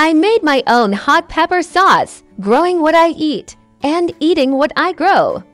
I made my own hot pepper sauce, growing what I eat and eating what I grow.